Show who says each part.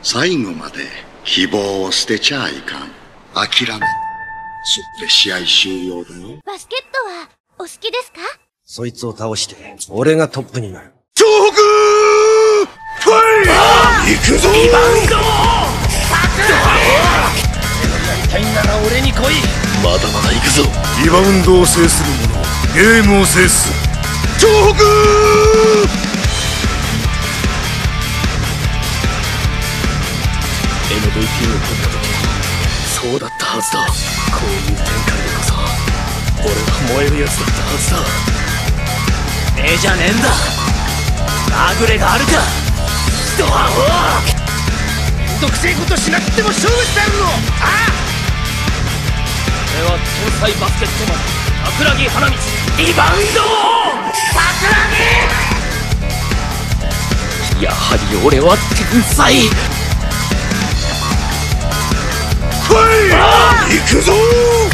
Speaker 1: 最後まで希望を捨てちゃいかん。諦め。そって試合終了だよ。
Speaker 2: バスケットはお好きですか？
Speaker 3: そいつを倒して、俺がトップになる。
Speaker 1: 東北ファイ！行くぞ！
Speaker 4: リバウンド！やりたいなら俺に来い！まだまだ行くぞ！
Speaker 5: リバウンドを制する者、ゲームを制す。
Speaker 1: 東北
Speaker 4: MVP を取った時そうだったはずだ。こういう展開でこそ俺は燃えるやつだったはずだ。じゃねえんだ。まぐれがあるか。ドアホーめんどくせえことしなくても勝負してやるの。ああ俺は天才バスケットマン桜木花道。リバウンド桜木。やはり俺は天才。
Speaker 1: ファイ！行くぞー！